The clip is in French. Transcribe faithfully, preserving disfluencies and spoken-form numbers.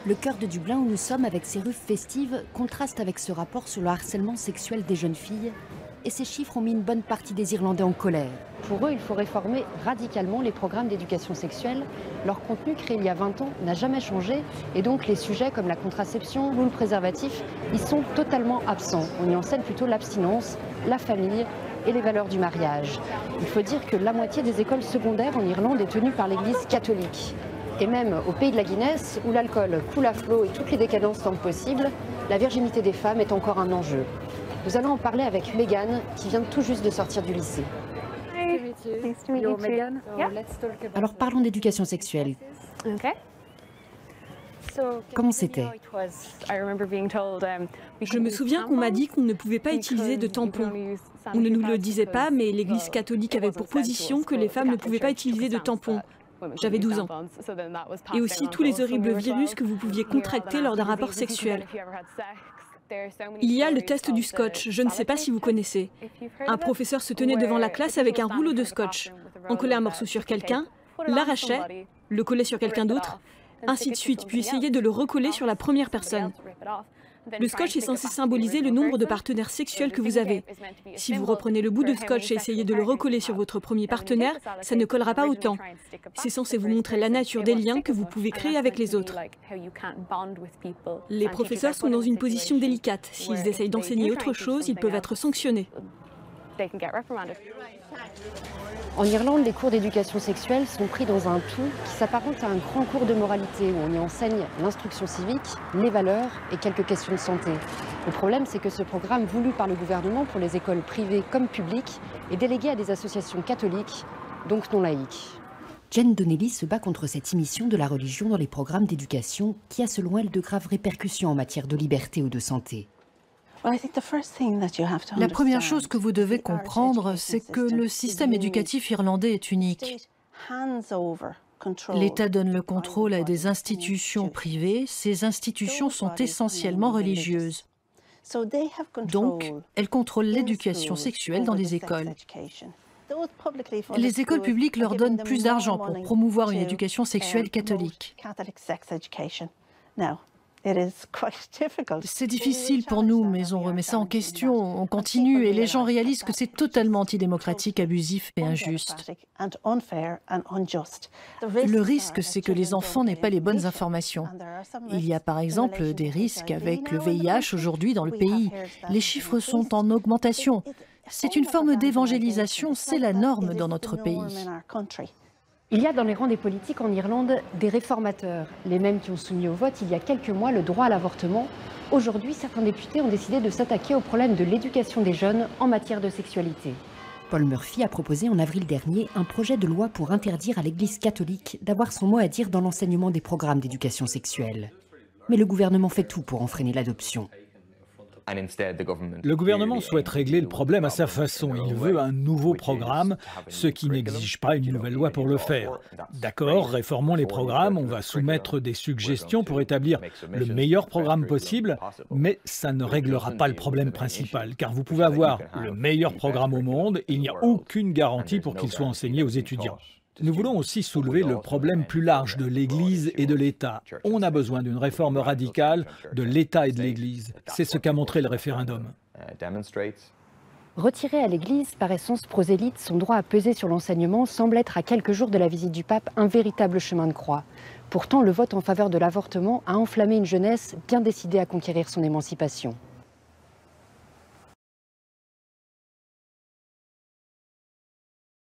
Le cœur de Dublin où nous sommes avec ses rues festives contraste avec ce rapport sur le harcèlement sexuel des jeunes filles. Et ces chiffres ont mis une bonne partie des Irlandais en colère. Pour eux, il faut réformer radicalement les programmes d'éducation sexuelle. Leur contenu créé il y a vingt ans n'a jamais changé. Et donc les sujets comme la contraception ou le préservatif, ils sont totalement absents. On y enseigne plutôt l'abstinence, la famille et les valeurs du mariage. Il faut dire que la moitié des écoles secondaires en Irlande est tenue par l'Église catholique. Et même au pays de la Guinness, où l'alcool coule à flot et toutes les décadences semblent possibles, la virginité des femmes est encore un enjeu. Nous allons en parler avec Megan, qui vient tout juste de sortir du lycée. Alors parlons d'éducation sexuelle. Comment c'était? Je me souviens qu'on m'a dit qu'on ne pouvait pas utiliser de tampons. On ne nous le disait pas, mais l'Église catholique avait pour position que les femmes ne pouvaient pas utiliser de tampons. J'avais douze ans. Et aussi tous les horribles virus que vous pouviez contracter lors d'un rapport sexuel. Il y a le test du scotch, je ne sais pas si vous connaissez. Un professeur se tenait devant la classe avec un rouleau de scotch. On collait un morceau sur quelqu'un, l'arrachait, le collait sur quelqu'un d'autre, ainsi de suite, puis essayait de le recoller sur la première personne. Le scotch est censé symboliser le nombre de partenaires sexuels que vous avez. Si vous reprenez le bout de scotch et essayez de le recoller sur votre premier partenaire, ça ne collera pas autant. C'est censé vous montrer la nature des liens que vous pouvez créer avec les autres. Les professeurs sont dans une position délicate. S'ils essayent d'enseigner autre chose, ils peuvent être sanctionnés. En Irlande, les cours d'éducation sexuelle sont pris dans un tout qui s'apparente à un grand cours de moralité où on y enseigne l'instruction civique, les valeurs et quelques questions de santé. Le problème, c'est que ce programme voulu par le gouvernement pour les écoles privées comme publiques est délégué à des associations catholiques, donc non laïques. Jen Donnelly se bat contre cette immiscion de la religion dans les programmes d'éducation qui a selon elle de graves répercussions en matière de liberté ou de santé. La première chose que vous devez comprendre, c'est que le système éducatif irlandais est unique. L'État donne le contrôle à des institutions privées. Ces institutions sont essentiellement religieuses. Donc, elles contrôlent l'éducation sexuelle dans les écoles. Les écoles publiques leur donnent plus d'argent pour promouvoir une éducation sexuelle catholique. C'est difficile pour nous, mais on remet ça en question, on continue et les gens réalisent que c'est totalement antidémocratique, abusif et injuste. Le risque, c'est que les enfants n'aient pas les bonnes informations. Il y a par exemple des risques avec le V I H aujourd'hui dans le pays. Les chiffres sont en augmentation. C'est une forme d'évangélisation, c'est la norme dans notre pays. Il y a dans les rangs des politiques en Irlande des réformateurs, les mêmes qui ont soumis au vote il y a quelques mois le droit à l'avortement. Aujourd'hui, certains députés ont décidé de s'attaquer au problème de l'éducation des jeunes en matière de sexualité. Paul Murphy a proposé en avril dernier un projet de loi pour interdire à l'Église catholique d'avoir son mot à dire dans l'enseignement des programmes d'éducation sexuelle. Mais le gouvernement fait tout pour en freiner l'adoption. Le gouvernement souhaite régler le problème à sa façon. Il veut un nouveau programme, ce qui n'exige pas une nouvelle loi pour le faire. D'accord, réformons les programmes, on va soumettre des suggestions pour établir le meilleur programme possible, mais ça ne réglera pas le problème principal, car vous pouvez avoir le meilleur programme au monde, il n'y a aucune garantie pour qu'il soit enseigné aux étudiants. Nous voulons aussi soulever le problème plus large de l'Église et de l'État. On a besoin d'une réforme radicale de l'État et de l'Église. C'est ce qu'a montré le référendum. Retirer à l'Église, par essence prosélyte, son droit à peser sur l'enseignement semble être à quelques jours de la visite du pape un véritable chemin de croix. Pourtant, le vote en faveur de l'avortement a enflammé une jeunesse bien décidée à conquérir son émancipation.